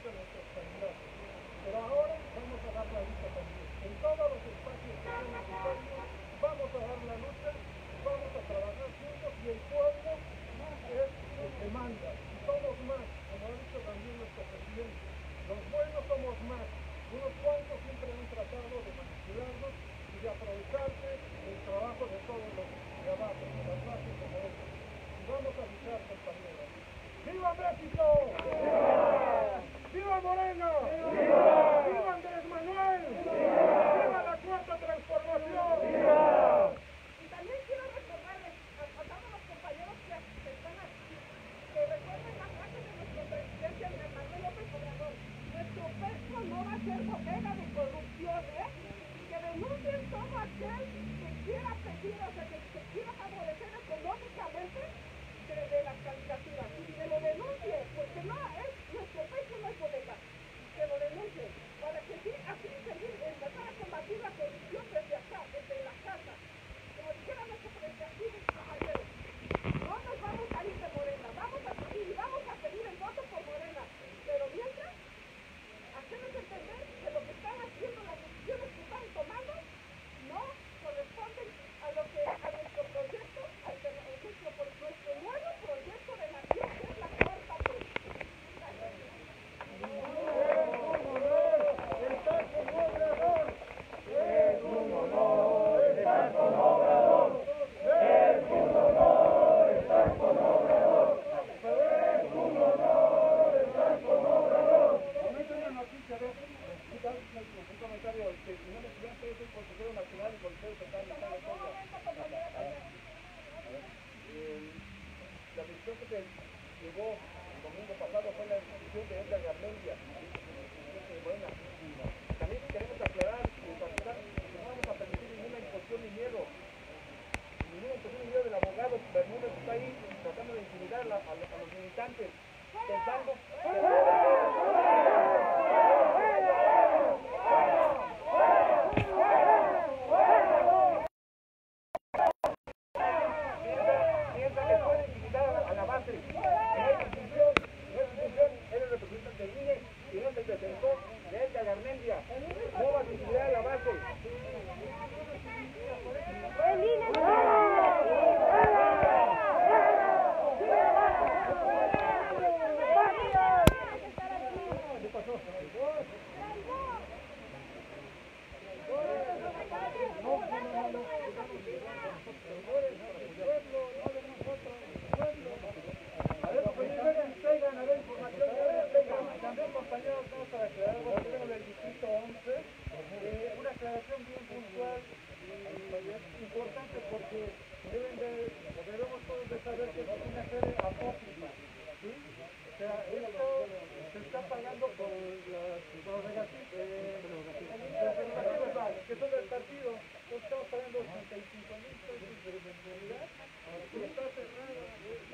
de nuestros candidatos. Pero ahora vamos a dar la lucha también. En todos los espacios que sean necesarios, vamos a dar la lucha, vamos a trabajar juntos y el pueblo es el que manda. Y somos más, como ha dicho también nuestro presidente. Los buenos somos más. Unos cuantos siempre han tratado de manipularnos y de aprovecharse del trabajo de todos los de abajo, de las bases como ellos. Y vamos a luchar, compañeros. ¡Viva México! ¡Viva! ¡Viva Morena! ¡Viva! ¡Viva Andrés Manuel! ¡Viva! ¡Viva la cuarta transformación! ¡Viva! Y también quiero recordarles a todos los compañeros que están aquí, que recuerden la frase de nuestro presidente Andrés Manuel López Obrador: nuestro peso no va a ser bodega de corrupción, que denuncien todo aquel que quiera pedir, o sea, que quiera favorecer económicamente de las candidaturas, y que lo denuncie, porque no es, nuestro peso no es bodega, que lo denuncie, para que sí, así seguir, empezar a combatir la corrupción desde acá, desde la casa. Como dijera nuestro presidente, compañeros, no nos vamos a ir de Morena, vamos a seguir y vamos a pedir el voto por Morena, pero mientras, hacerles entender que lo que están haciendo, las decisiones que están tomando, no corresponden a lo que, a nuestro proyecto, nuestro nuevo proyecto de nación, que es la cuarta T. Es un honor estar con Obrador. Es un honor estar con Obrador. Es un honor estar con Obrador. Comenta una noticia de un comentario que no le estudiante es el consejero nacional y consejero estatal de Estado de Puebla. La decisión que se llevó el domingo pasado fue la decisión de Edgar Garmendia, buena. También queremos aclarar y enfatizar que no vamos a permitir ninguna imposición ni miedo del abogado Bermúdez, que está ahí tratando de intimidar a los militantes, pensando piensa que puede intimidar a la base. No es distinción, él es representante del INE y no es el defensor de Edgar Garmendia. No va a intimidar a la base. Una aclaración bien puntual, importante porque debemos todos de saber que es una serie apócrifa, ¿sí? O sea, esto se está pagando por las prerrogativas que son del partido. Entonces estamos pagando 85,000 pesos de mensualidad y está cerrado.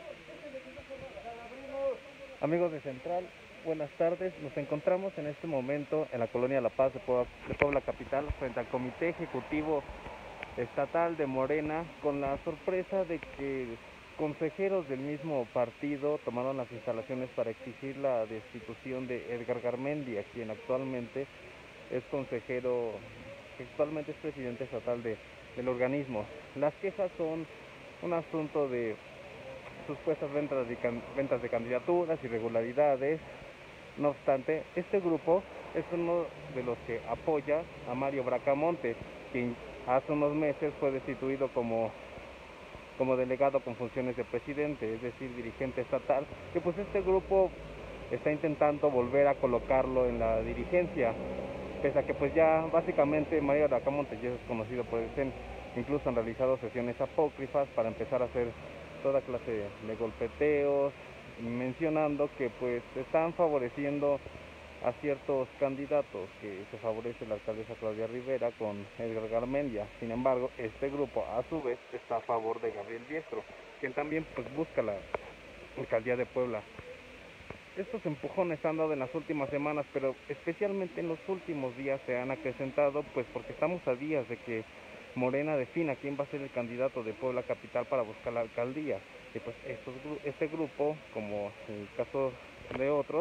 Amigos de Central, buenas tardes. Nos encontramos en este momento en la colonia La Paz de Puebla Capital, frente al Comité Ejecutivo Estatal de Morena, con la sorpresa de que consejeros del mismo partido tomaron las instalaciones para exigir la destitución de Edgar Garmendia, quien actualmente es presidente estatal del organismo. Las quejas son un asunto de supuestas ventas de candidaturas, irregularidades. No obstante, este grupo es uno de los que apoya a Mario Bracamonte, quien hace unos meses fue destituido como delegado con funciones de presidente, es decir, dirigente estatal, que pues este grupo está intentando volver a colocarlo en la dirigencia, pese a que pues ya básicamente Mario Bracamonte ya es conocido por el CEN. Incluso han realizado sesiones apócrifas para empezar a hacer toda clase de golpeteos, mencionando que pues están favoreciendo a ciertos candidatos, que se favorece la alcaldesa Claudia Rivera con Edgar Garmendia. Sin embargo, este grupo a su vez está a favor de Gabriel Biestro, quien también pues busca la alcaldía de Puebla. Estos empujones han dado en las últimas semanas, pero especialmente en los últimos días se han acrecentado, pues porque estamos a días de que Morena defina quién va a ser el candidato de Puebla Capital para buscar la alcaldía. Y pues este grupo, como en el caso de otros,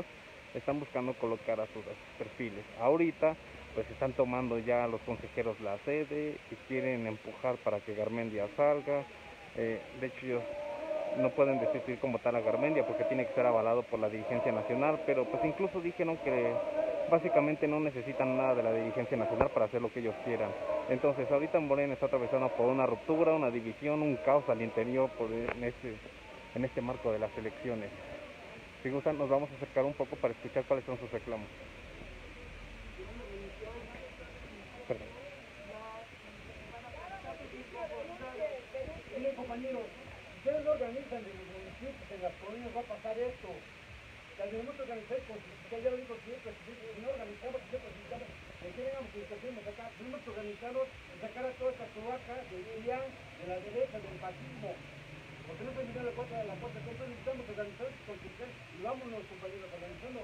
están buscando colocar a sus perfiles. Ahorita pues están tomando ya los consejeros la sede y quieren empujar para que Garmendia salga. De hecho ellos no pueden destituir como tal a Garmendia porque tiene que ser avalado por la dirigencia nacional, pero pues incluso dijeron que básicamente no necesitan nada de la dirigencia nacional para hacer lo que ellos quieran. Entonces ahorita Morena está atravesando por una ruptura, una división, un caos al interior en este marco de las elecciones. Si gustan, nos vamos a acercar un poco para escuchar cuáles son sus reclamos. Perdón. Miren, compañeros, ustedes no organizan en los municipios, en las colonias va a pasar esto. La tenemos que organizar con ya lo dijo el señor presidente, si no organizamos, señor presidente, que quieren aplicaciones acá, tenemos que organizarnos y sacar a toda esta cloaca del PRIAN, de la derecha, del fascismo. Porque no pueden llegar a la cuarta, entonces necesitamos organizarnos con ustedes y vámonos, compañeros, organizando.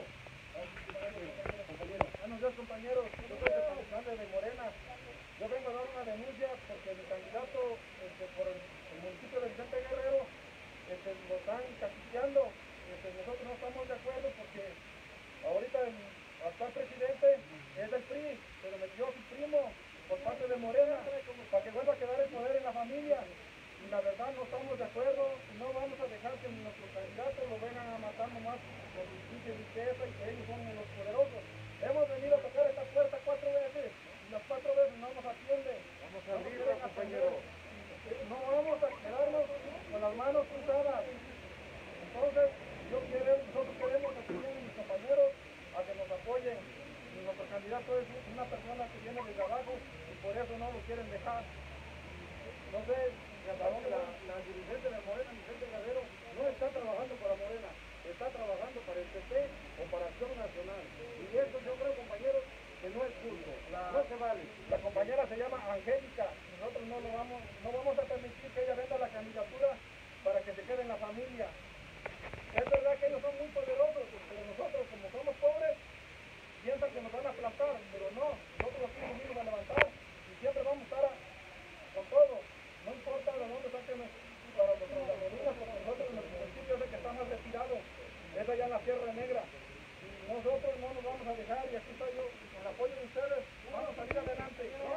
Buenos días, compañeros. Yo soy representante de Morena. Yo vengo a dar una denuncia porque mi candidato por el municipio de Vicente Guerrero lo están castiando. Nosotros no estamos de acuerdo porque ahorita el actual presidente es del PRI, pero metió a su primo por parte de Morena para que vuelva a quedar el poder en la familia. Y la verdad no estamos de acuerdo y no vamos a dejar que nuestros candidatos lo vengan a matar nomás por justicia y riqueza y que ellos son los poderosos. Hemos venido a tocar esta puerta 4 veces y las 4 veces no nos atienden. Vamos a abrirla, compañero. No vamos a quedarnos con las manos cruzadas. Entonces, nosotros queremos a mis compañeros a que nos apoyen. Y nuestro candidato es una persona que viene desde abajo y por eso no lo quieren dejar. No sé, la dirigencia de Morena, Vicente Guerrero, no está trabajando para Morena, está trabajando para el PP o para Acción Nacional. Y eso yo creo, compañeros, que no es justo, no se vale. La compañera se llama Angélica, nosotros no vamos a permitir que ella venda la candidatura para que se quede en la familia. Es verdad que ellos son muy poderosos, pero nosotros como somos pobres, piensan que nos van a aplastar, pero no, nosotros aquí nos vamos a levantar y siempre vamos a estar con todo. No importa de dónde saquen para los trabajadores, porque nosotros en nuestro municipio es el que está más retirado, es allá en la Sierra Negra. Y nosotros no nos vamos a dejar y aquí estoy yo, con el apoyo de ustedes, vamos a salir adelante.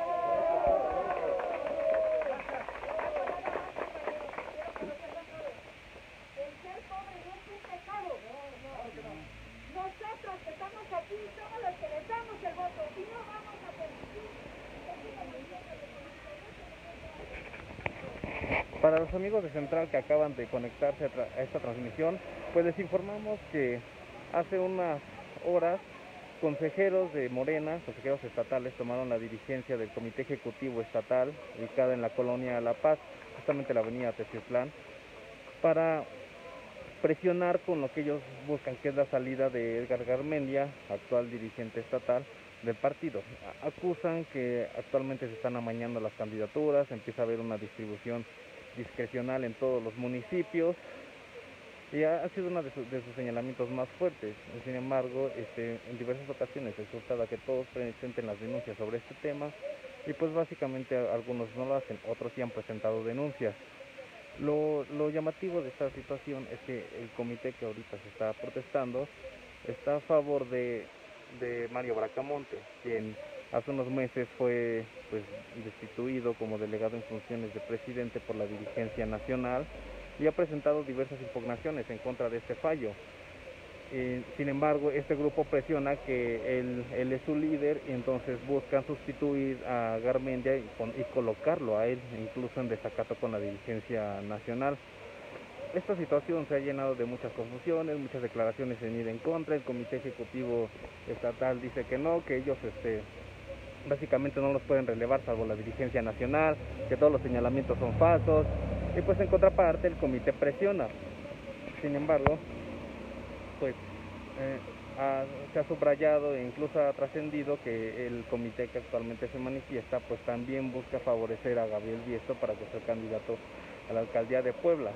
El ser pobre no es un pecado. Nosotros que estamos aquí somos los que les damos el voto y no vamos a permitir Para los amigos de Central que acaban de conectarse a esta transmisión, pues les informamos que hace unas horas consejeros de Morena, consejeros estatales, tomaron la dirigencia del Comité Ejecutivo Estatal, ubicada en la colonia La Paz, justamente la avenida Teciutlán, para presionar con lo que ellos buscan, que es la salida de Edgar Garmendia, actual dirigente estatal del partido. Acusan que actualmente se están amañando las candidaturas, empieza a haber una distribución discrecional en todos los municipios y ha sido uno de sus señalamientos más fuertes. Sin embargo, en diversas ocasiones se exhorta que todos presenten las denuncias sobre este tema y pues básicamente algunos no lo hacen, otros sí han presentado denuncias. Lo llamativo de esta situación es que el comité que ahorita se está protestando está a favor de Mario Bracamonte, quien hace unos meses fue pues destituido como delegado en funciones de presidente por la dirigencia nacional y ha presentado diversas impugnaciones en contra de este fallo. Sin embargo, este grupo presiona que él es su líder y entonces buscan sustituir a Garmendia y colocarlo a él, incluso en desacato con la dirigencia nacional. Esta situación se ha llenado de muchas confusiones, muchas declaraciones se han ido en contra. El Comité Ejecutivo Estatal dice que no, que ellos básicamente no los pueden relevar salvo la dirigencia nacional, que todos los señalamientos son falsos, y pues en contraparte el comité presiona. Sin embargo, pues se ha subrayado e incluso ha trascendido que el comité que actualmente se manifiesta pues también busca favorecer a Gabriel Biesto para que sea candidato a la alcaldía de Puebla.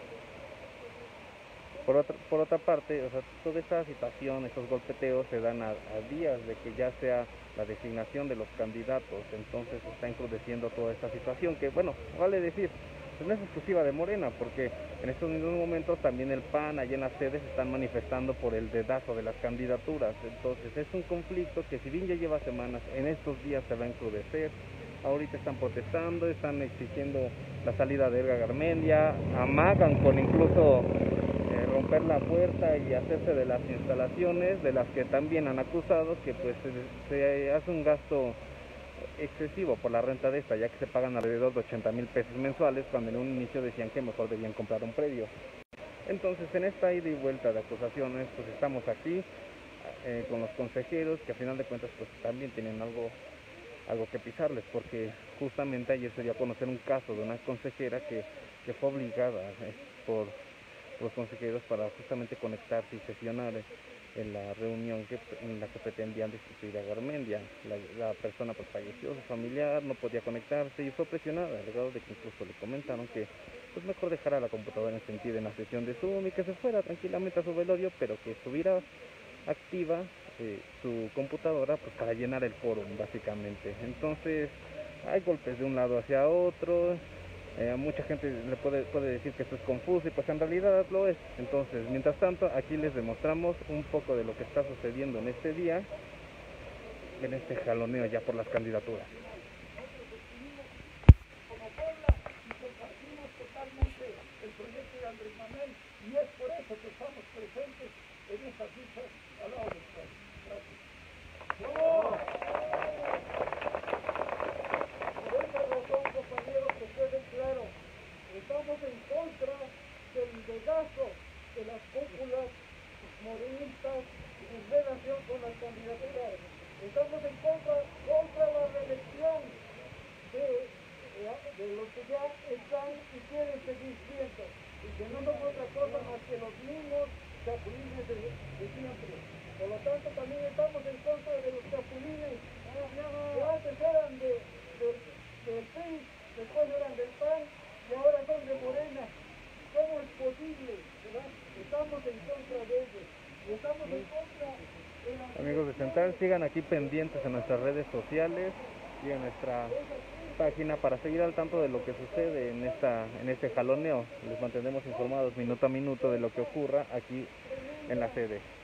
Por otra parte, o sea, toda esta situación, estos golpeteos se dan a días de que ya sea la designación de los candidatos, entonces se está encrudeciendo toda esta situación que, bueno, vale decir, no es exclusiva de Morena, porque en estos mismos momentos también el PAN allá en las sedes se están manifestando por el dedazo de las candidaturas. Entonces es un conflicto que, si bien ya lleva semanas, en estos días se va a encrudecer. Ahorita están protestando, están exigiendo la salida de Edgar Garmendia, amagan con incluso romper la puerta y hacerse de las instalaciones, de las que también han acusado que pues se hace un gasto excesivo por la renta de esta, ya que se pagan alrededor de 80,000 pesos mensuales, cuando en un inicio decían que mejor debían comprar un predio. Entonces, en esta ida y vuelta de acusaciones, pues estamos aquí con los consejeros, que a final de cuentas pues también tienen algo que pisarles, porque justamente ayer se dio a conocer un caso de una consejera que fue obligada por los consejeros para justamente conectarse y sesionar en la reunión en la que pretendían destituir a Garmendia. La persona pues falleció, su familiar no podía conectarse y fue presionada, al grado de que incluso le comentaron que pues mejor dejara la computadora encendida en la sesión de Zoom y que se fuera tranquilamente a su velorio, pero que estuviera activa su computadora pues para llenar el foro básicamente. Entonces hay golpes de un lado hacia otro. Mucha gente le puede decir que esto es confuso y pues en realidad lo es. Entonces, mientras tanto, aquí les demostramos un poco de lo que está sucediendo en este día, en este jaloneo ya por las candidaturas. Como Puebla, y compartimos totalmente el proyecto de Andrés Manuel, y es por eso que estamos presentes en estas luchas al lado del pueblo. Gracias. Por esa razón, compañeros, que quede claro, estamos en contra del dedazo de las cúpulas morenistas en relación con las candidaturas. Estamos en contra la reelección de los que ya están y quieren seguir siendo, y que no son otra cosa más que los mismos chapulines de siempre. Por lo tanto, también estamos en contra de los chapulines que antes eran del PRI, después eran del PAN y ahora son de Morena. ¿Cómo es posible? ¿Verdad? Estamos en contra de ellos y estamos en contra de la... Amigos de Central, sigan aquí pendientes en nuestras redes sociales y en nuestra página para seguir al tanto de lo que sucede en este jaloneo. Les mantendremos informados minuto a minuto de lo que ocurra aquí en la sede.